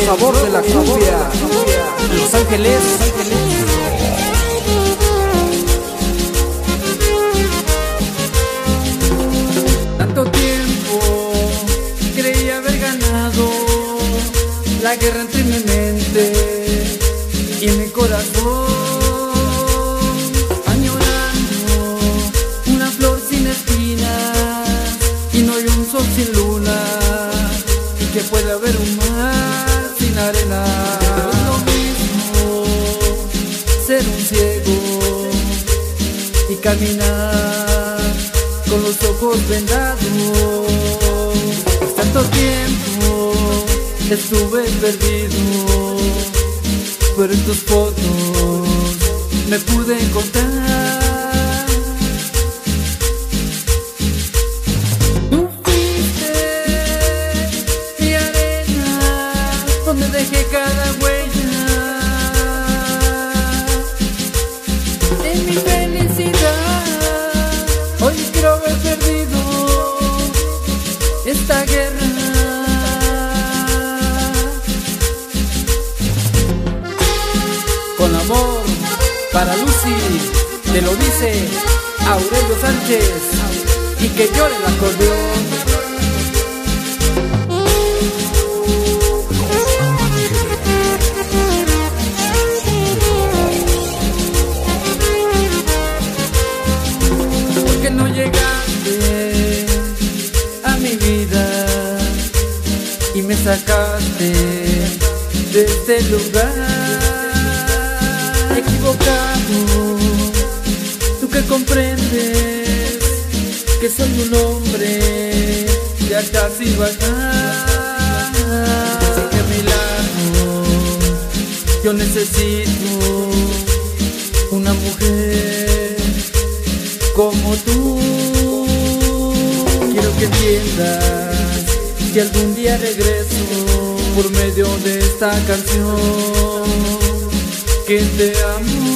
sabor de la cumbia, Los Ángeles. Tanto tiempo creí haber ganado la guerra entre mi mente y mi corazón, añorando una flor sin espinas y no hay un sol sin luna, y que puede haber un mar sin arena. Pero es lo mismo ser un ciego y caminar con los ojos vendados. Pues tanto tiempo estuve perdido, pero en tus fotos me pude encontrar. Tú fuiste mi arena, donde dejé cada huella. En mi felicidad hoy creo haber perdido esta guerra. Con amor para Lucy, te lo dice Aurelio Sánchez, y que llore el acordeón. Porque no llegaste a mi vida y me sacaste de este lugar equivocado. Tú que comprendes que soy un hombre ya casi baján. Sé que a mi lado yo necesito una mujer como tú. Quiero que entiendas que algún día regreso por medio de esta canción, que te amo.